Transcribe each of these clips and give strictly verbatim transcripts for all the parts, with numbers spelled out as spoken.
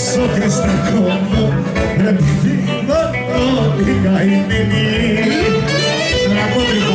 στο Χριστακό μου με τη φύγω την καημένη. Τραγούδι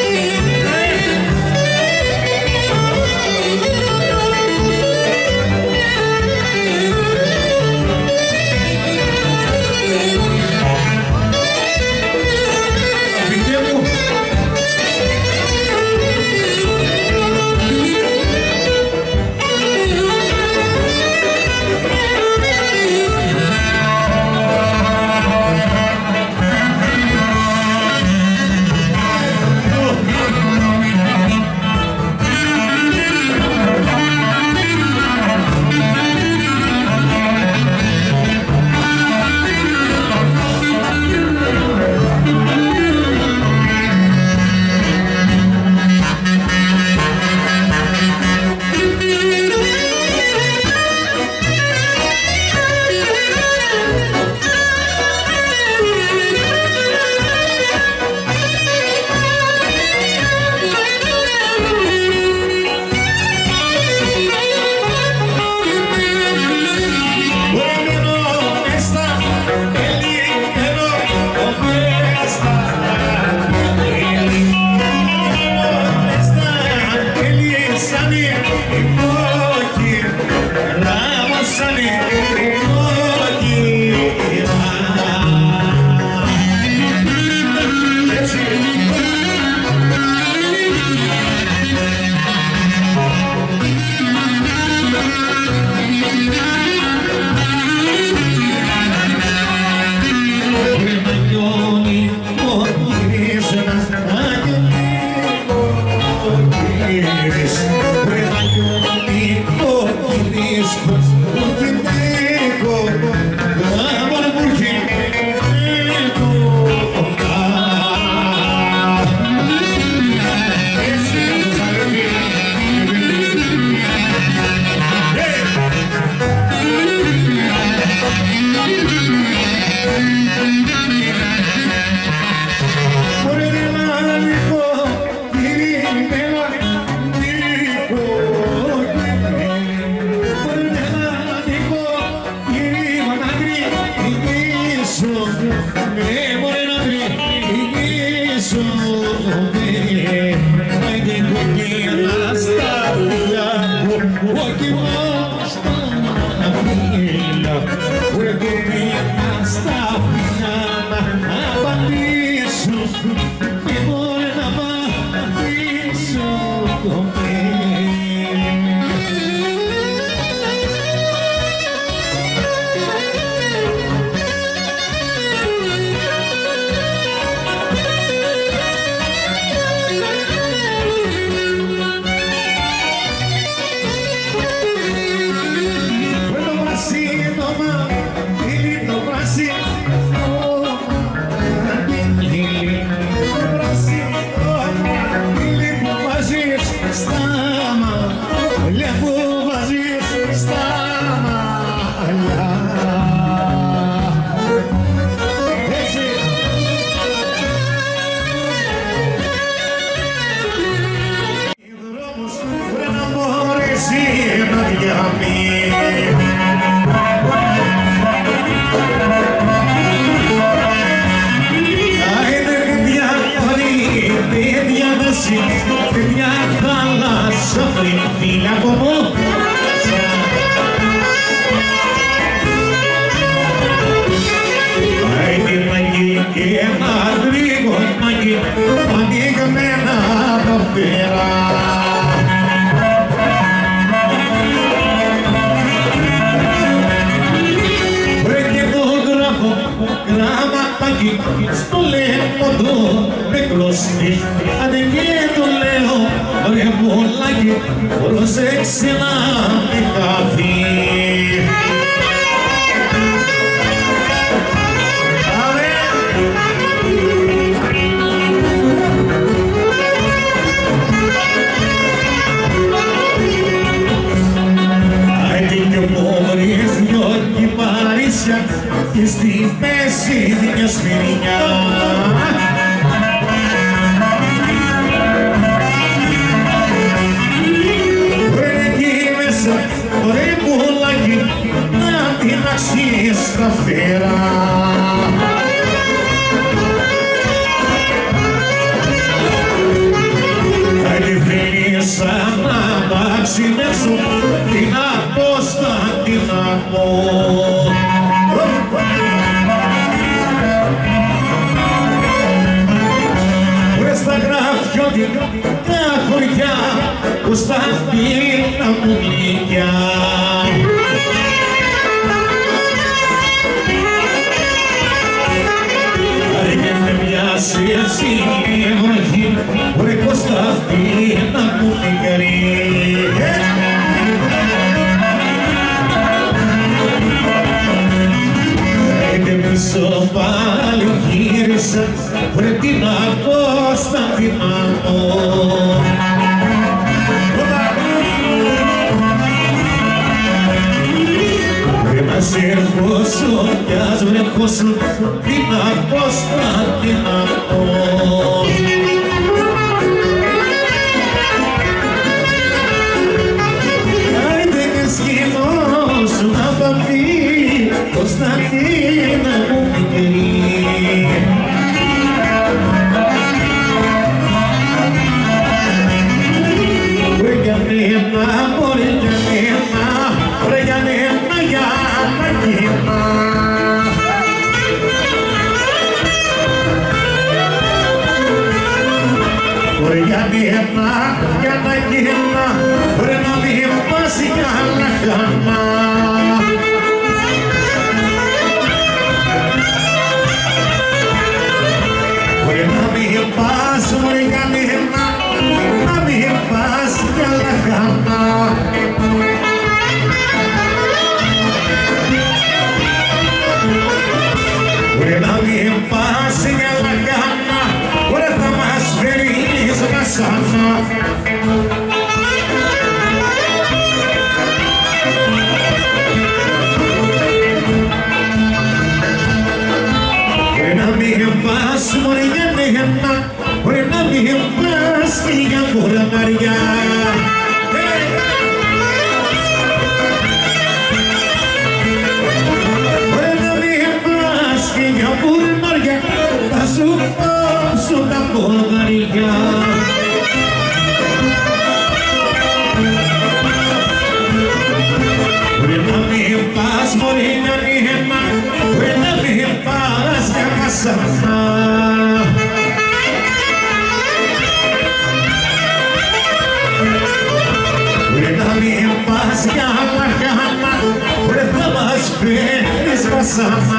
στο λαιμό του με κλωστή, άντε και το λέω, ρε μολάκι, πρόσεξε να με χαθεί. Και στη μέση μια σφυρινιά βρε εκεί μέσα, ρε πουλάκι, να την στα φτερά. Καλή φίλη σαν να ταξινεύσω την Αποσταντίνα μου. Βρες τα γραφιώτικα χωριά Κωνσταντίνα μου γλυκιά. Έτσι η βροχή, βρε Κωνσταντίνα μου μικρή. Είτε πίσω πάλι γύρισα, βρε την Κωνσταντίνα μου. Βρε να σε ερχόσω κι ας βρεχόσω την Κωνσταντίνα μου. Άιντε και σκηνώσου να παπεί Κωνσταντίνα μου μικρή. Βρε για μένα, μωρέ για μένα, βρε για μένα για να γίνα. Βρε για μένα για να γίνα, βρε να μην πας για να κάνα. Βρε να μην πας, βρε για μένα, να μην πας για να κάνα. Βρε να μην πας για να κάνα, βρε θα μας φέρεις βασάνα. Βρε να μην πας μωρέ για μένα, βρε να μην πας για κοραμαριά. Βρε να μην πας για κοραμαριά, θα σου κόψω τα ποδαριά. Βρε να μην πας μωρέ για μένα, βρε να μην πας για βασάνα. Βρε να μην πας για λαχάνα, βρε θα μας φέρεις βασάνα.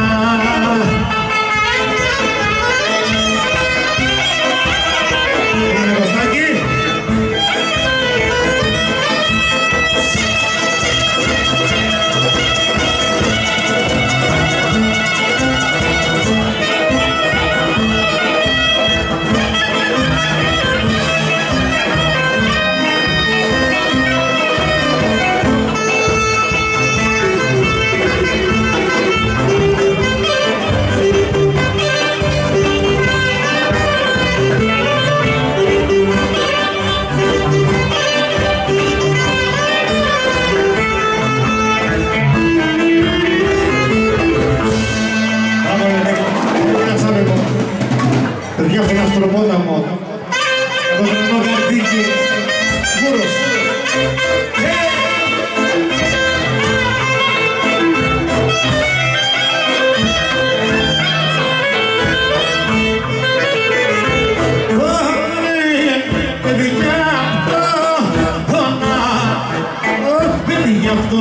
Παιδιά από ένα στροπόταμο, το τρενό καρδίκι, Σγούρος. Παιδιά αυτό, παιδιά αυτό,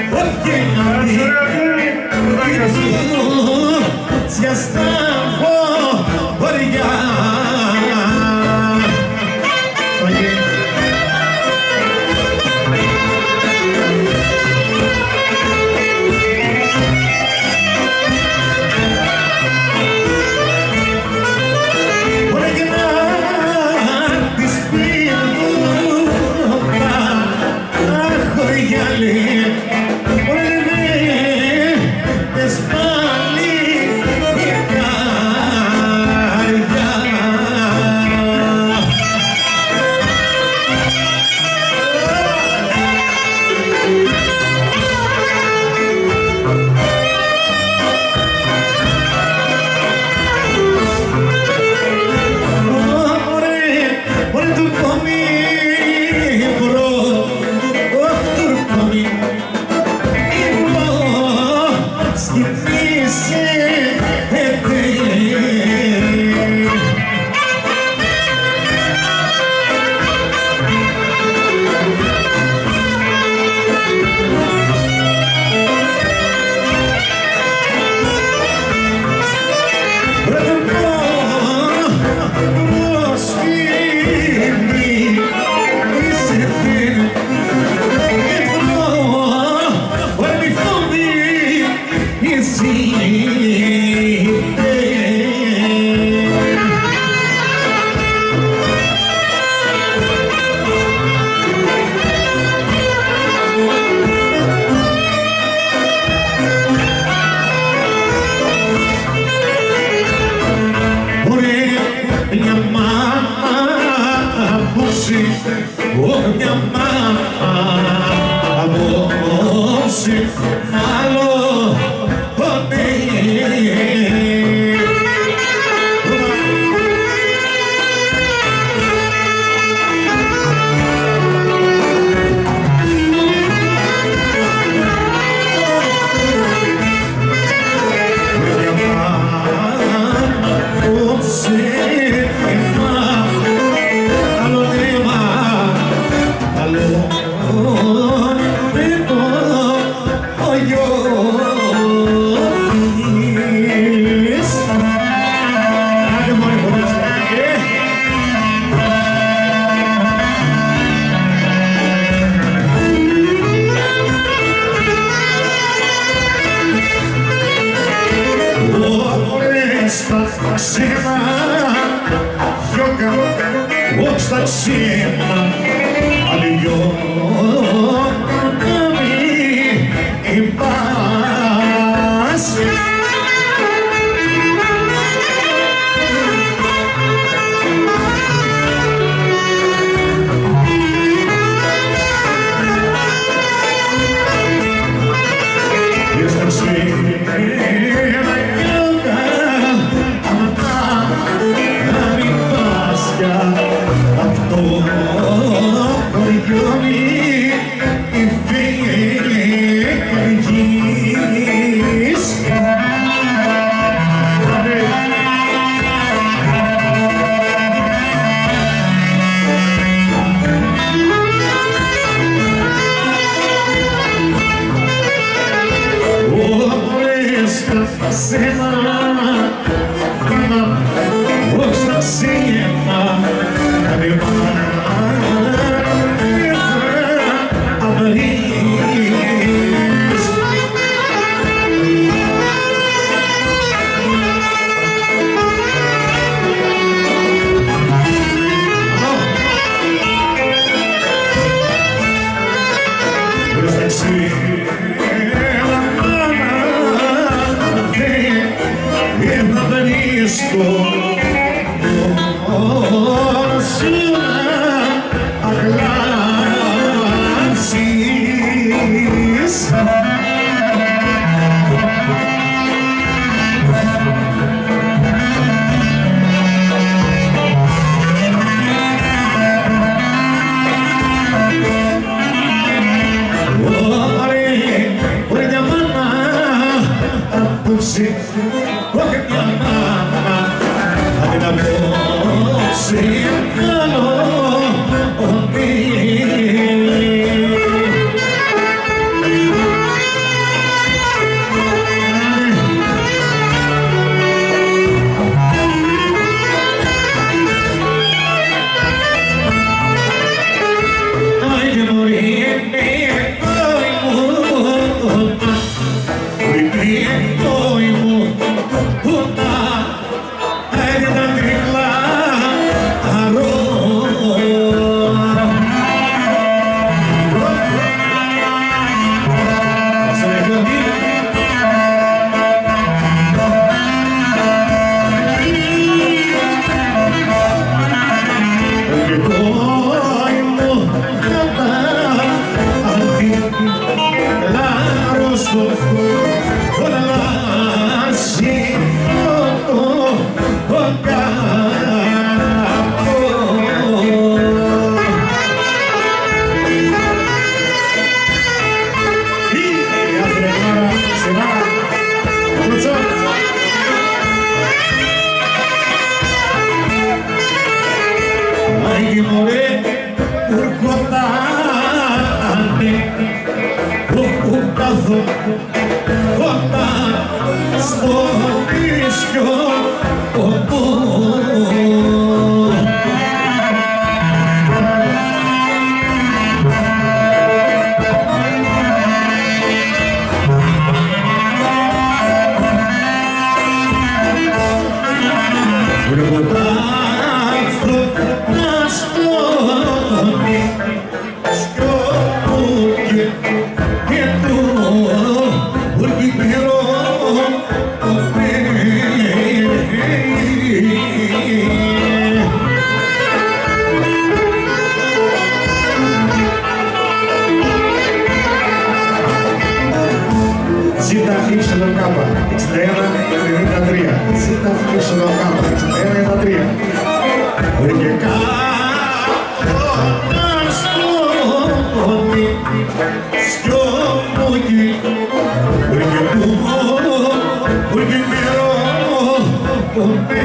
Ya estamos por allá. Oye. Por allá despierto bajo y ale. Por el Oh, minha mama, amor, se falou, esta cena aliviou em paz. Esta cena semana, esta cena, μου πούτα είναι τα τρικλά αρώ. Ay, more, urcotane, urcazo, cota, sporisco, opo. Ζήτα ύψιλο κάπα, εξήντα ένα ενενήντα τρία. Ζήτα ύψιλο κάπα, εξήντα ένα ενενήντα τρία. Βρήκε κάτω να σκόνη, σκιόμογγι. Βρήκε πουμό, βρήκε μυρό, ποπέ.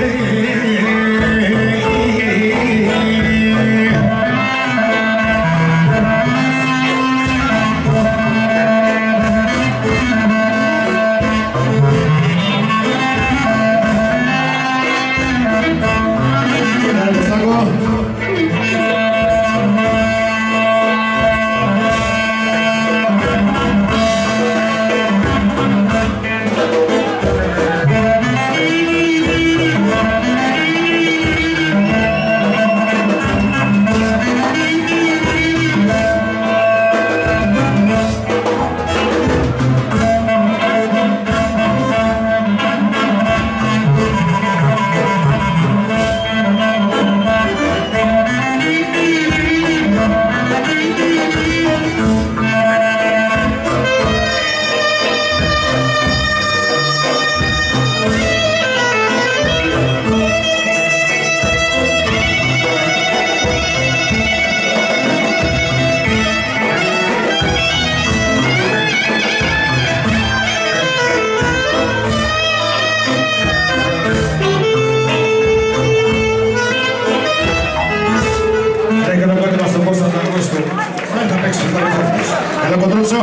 Έλα Κοντρότσο.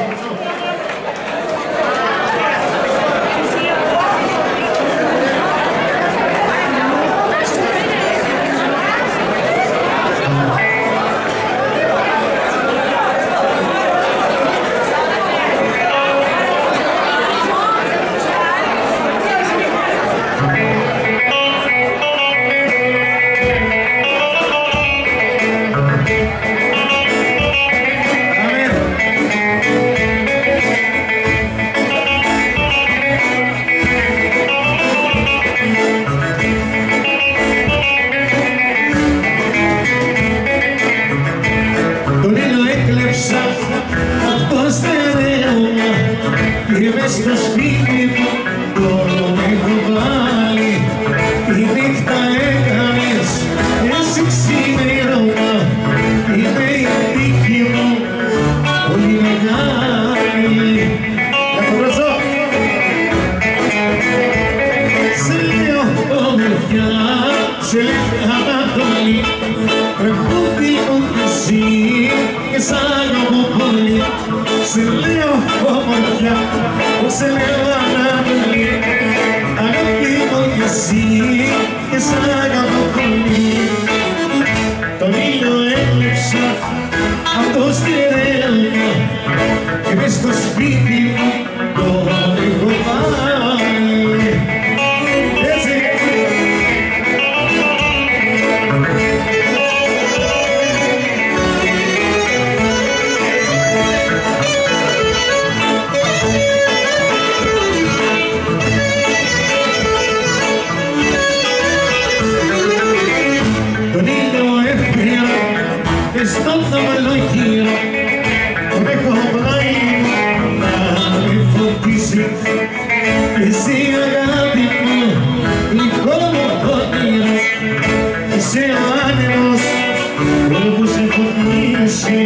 Είμαι στο σπίτι μου, τώρα με έχω βάλει. Η νύχτα έκανες, εσύ ξημερώμα. Είναι η τύχη μου, πολύ μεγάλη. Για το μπροστό. Σε λέω ομορφιά, σε λέω Ανατολή. Τραγούδι μου κι εσύ, και σ' αγαπώ πολύ. Σε λέω ομορφιά, σε λέω Ανατολή. Αγάπη μου κι εσύ, και σ' αγαπώ πολύ. Τον ήλιο έκλειψα, αυτό στερέωμα, και μες στο σπίτι μου τον έχω εσύ αγάπη μου, δικό μου όνειρο, είσαι ο άνεμος που σε φωτίσει.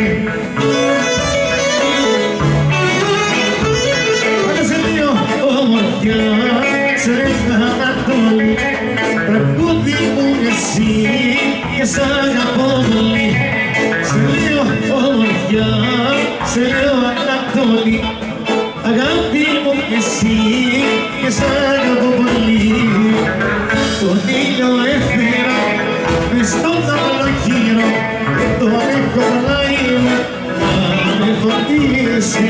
Πάντα σε δύο όμορφια, σε Ανατολή, τραγούδι μου εσύ και σ' αγαπώ πολύ. Σε δύο όμορφια, σε δύο Ανατολή, αγάπη μου εσύ και σ' αγαπώ πολύ. Τον ήλιο έφερα μες στον αυλογύρο, τον έχω πλάι μου να με φωτίσει.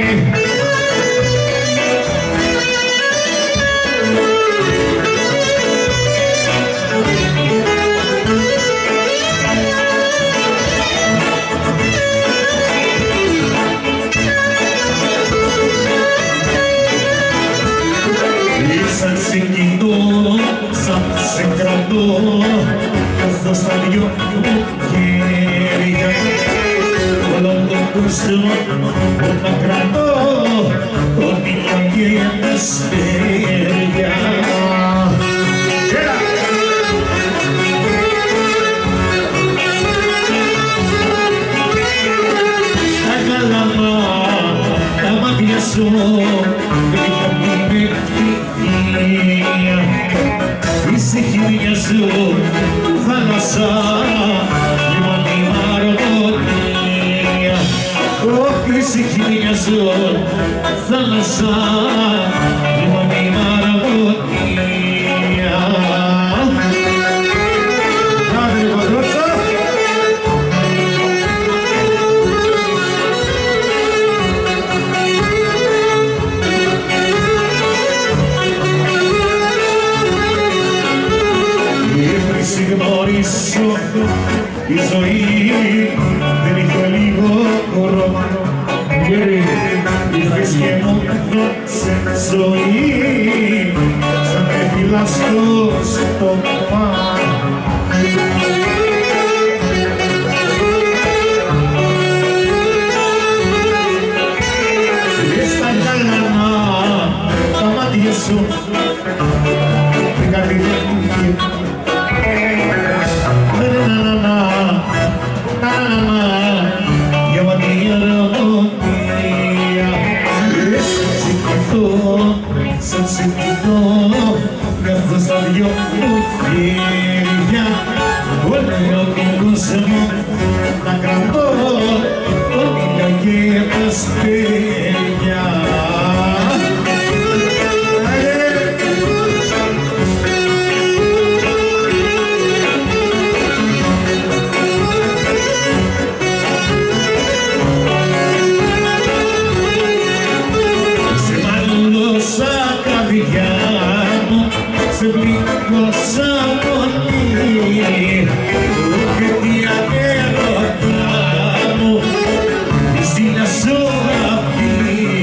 Σαν σε κοιτώ, σαν σε κρατώ, καθώς τα δυο μου χέρια όλο τον κόσμο να κρατώ, τον ήλιο και τα αστέρια. Τα γάλαμα, τα μάτια σου, είσαι χίλια σου θάλασσα, λιμάνι Μαργοτία. Όχι, είσαι χίλια σου θάλασσα, λιμάνι Μαργοτία. Άντε παντρότσο! Γνωρίσω η ζωή δεν είχε λίγο χώρο. Ήρθες και μου δώσε ζωή σαν με φυλάς στο στόμα. Και στα γάλανα τα μάτια σου την καρδιά μου σαν σε κοιτώ, καθώς τα δυο μου χέρια όλο τον κόσμο να κρατώ, τον ήλιο και τα αστέρια. Σε πλήκωσα πολύ και τι αγέρωτα μου στη να σου αυτή.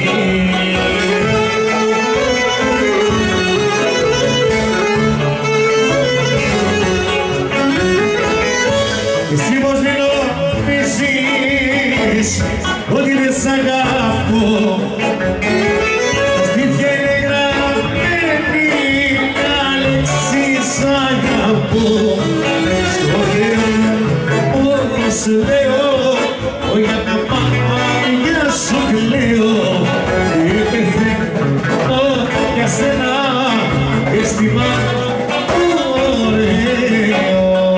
Εσύ πως μην νομίζεις ότι δεν σ' αγαπώ, στο χέρι όπως λέω, για τα μάτια σου κλαίω και πεθαίνω για σένα και στη μάνα ωραίο.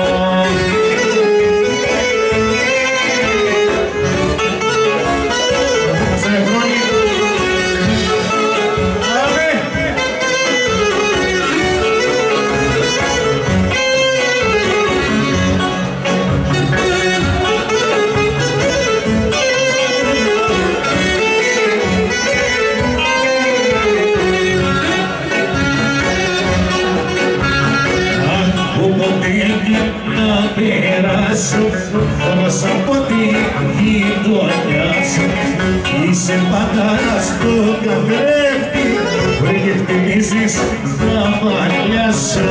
περάσω όμως από τη γειτονιά σου είσαι πάντα στο καθρέφτη πριν και χτυπήσεις τα μαλλιά σου.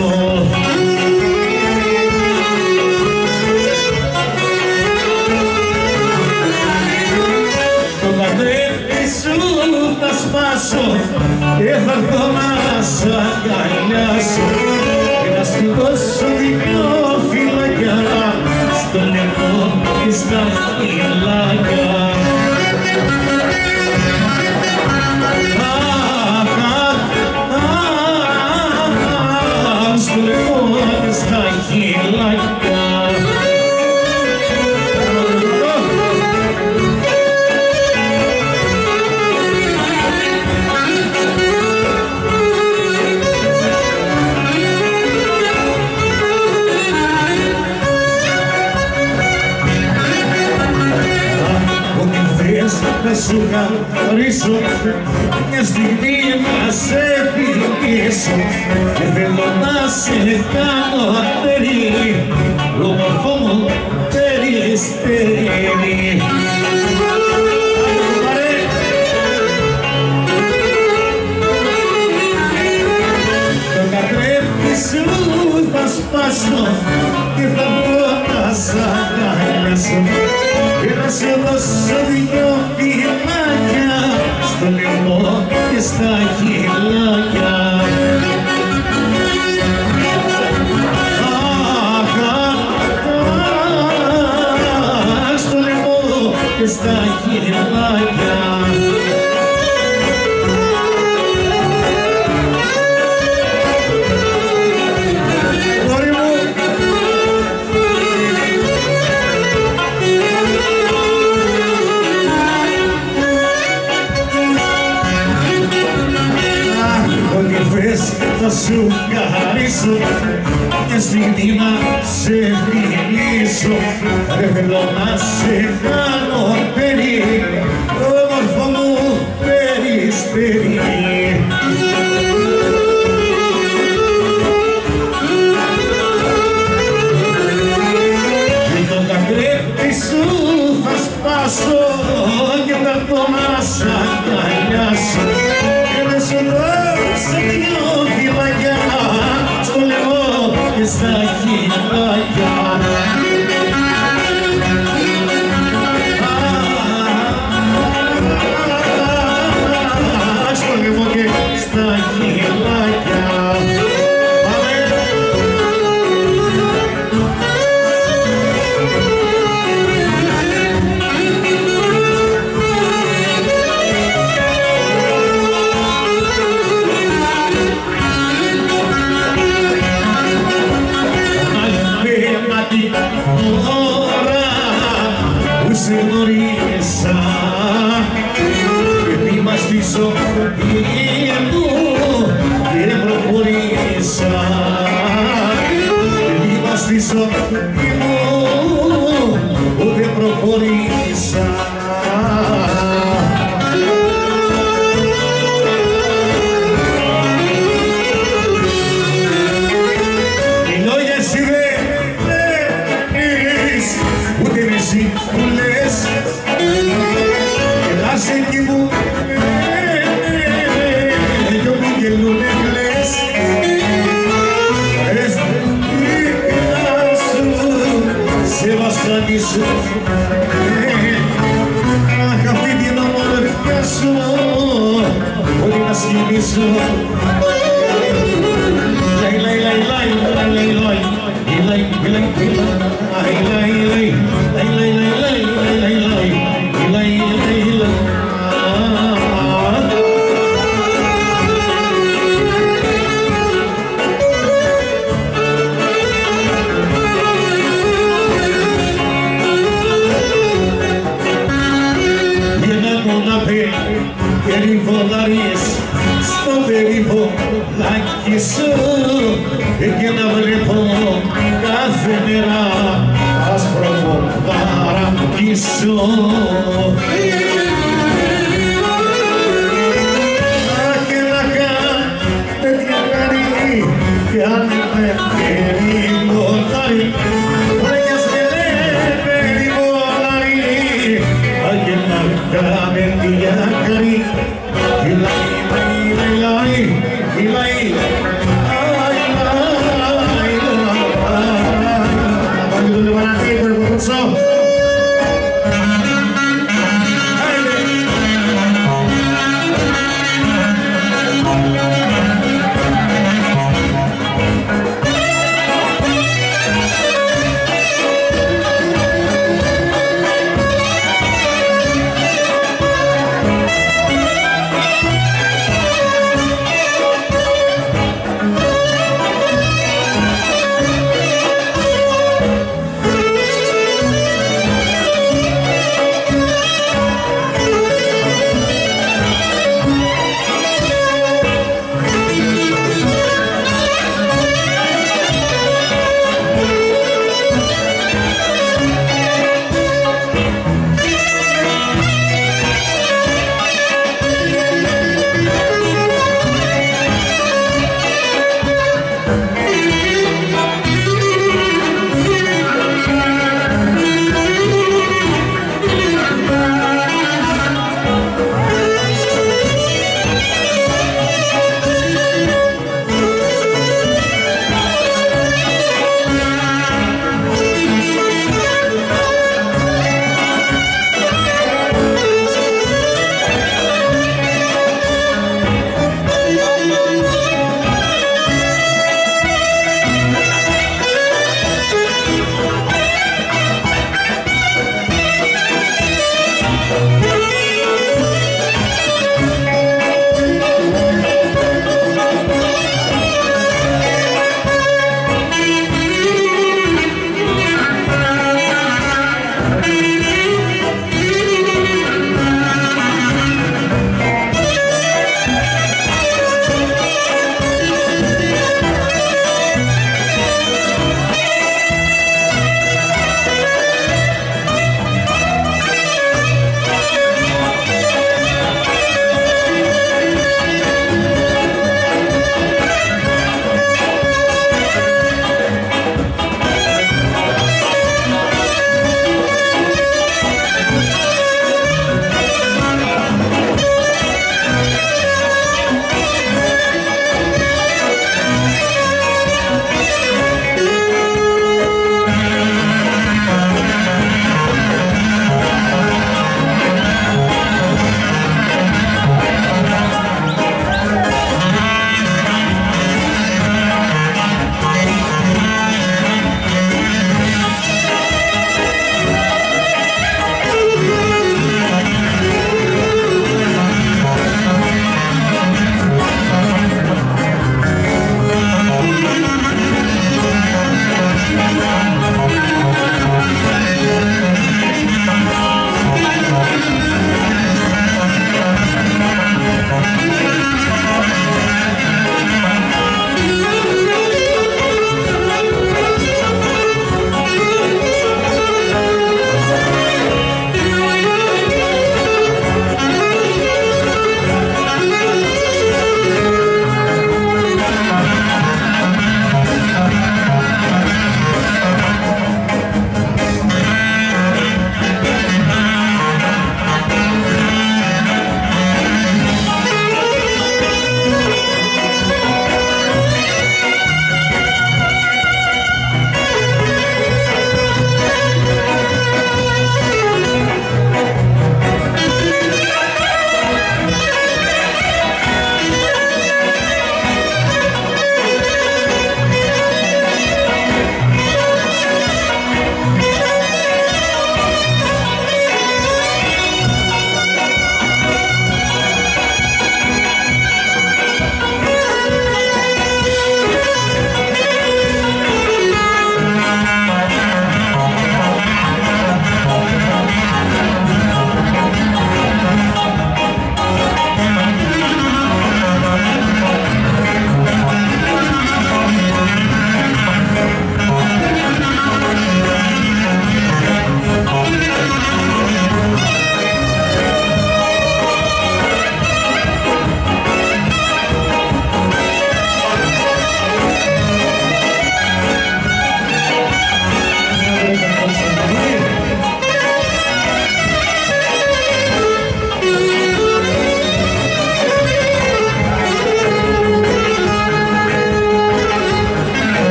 Το καθρέφτη σου θα σπάσω και θα έρθω να σ' αγκαλιάσω και να σου δώσω δυο φυλάκια στο λαιμό και στα χειλάκια. Στο λαιμό και στα χειλάκια. Να σου χαρίσω μια στιγμή να σε φιλήσω και θέλω να σε κάνω ατέρι, όμορφο μου περιστέρι. Το καθρέφτη σου θα σπάσω και θα βγω να σ' αγκαλιάσω και να σε δώσω δυο φυλάκια στο λαιμό και στα χειλάκια. Στο λαιμό και στα χειλάκια. Θα σου χαρίσω μια στιγμή να σε φιλήσω, δεν θέλω να σε κάνω περί, όμορφο μου περιστέρι. Και το καθρέφτη σου θα σπάσω και θα έρθω να σ' αγκαλιάσω και να σου δώσω δυο φυλάκια στο λαιμό και στα χειλάκια. Στο λαιμό και στα χειλάκια. Τώρα που σε γνωρίσα και βήμα στη ζωή μου και προχωρήσα, και βήμα στη ζωή μου ούτε προχωρήσα. Που λες γελάς εκεί μου δυο μου γελούνε λες πες την πίκρα σου σε βασανίσω αχ αυτή την ομορφιά σου μπορεί να σκηνήσω. Λαϊ λαϊ λαϊ λαϊ λαϊ λαϊ λαϊ λαϊ στο περιβολάκι σου και να βλέπω κάθε μέρα άσπρο ποδαράκι σου. Και να κάνω τέτοια χαρή κι αν με περιβολάρι βρέκιας με περιβολάρι και να κάνω τέτοια χαρή. So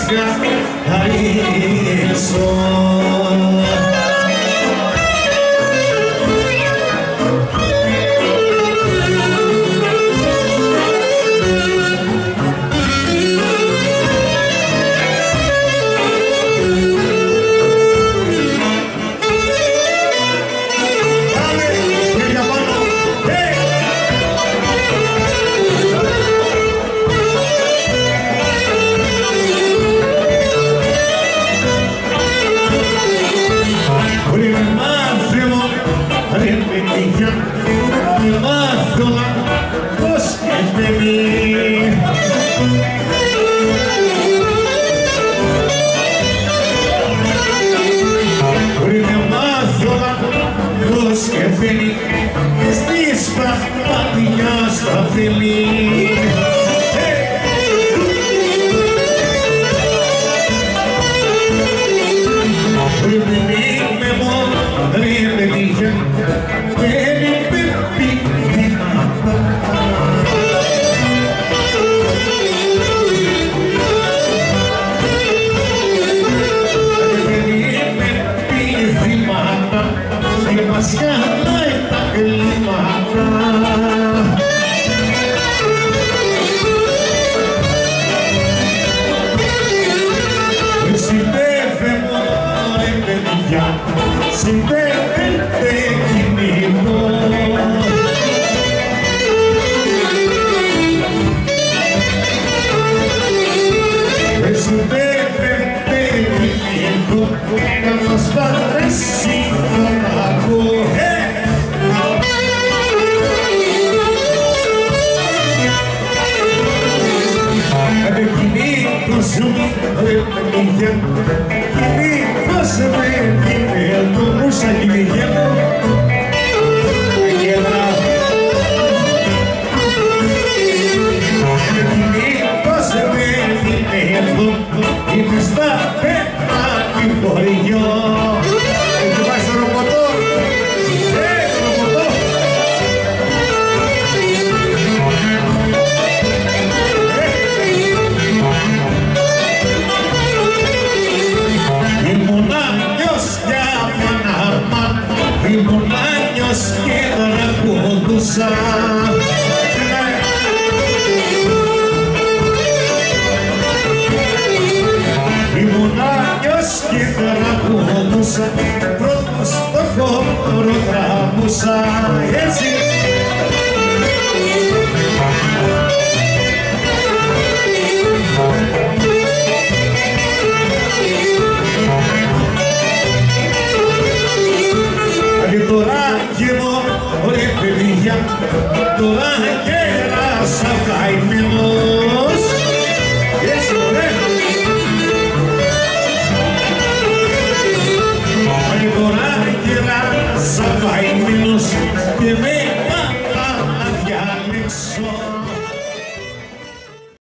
μάτια θα ρίξω. Στις παπάτια στα θέλει. Πριν είμαι μόνο ρε παιδιά, δεν είμαι πίθυμα. Δεν είμαι πίθυμα, δεν μας χαλάει τα κλίματα. Συντεύε μωρέ παιδιά, συντεύεται κινητό. Συντεύεται κινητό, να μας βαρέσει τον αγώ. Ρε παιδιά, κινήτως με κινητό το μουσα κινητό γελά. Κινήτως με κινητό είναι στα πέτα την χωριό. Έχει πάει στο ρομποτό, ε, ρομποτό. Ήμουν άνιος και τραγουδούσα. Ήμουν άνιος και τραγουδούσα, πρώτος στο χώρο τραβούσα. Έτσι. Τώρα και μόνο ρε παιδιά, τώρα γέρασα καημένο.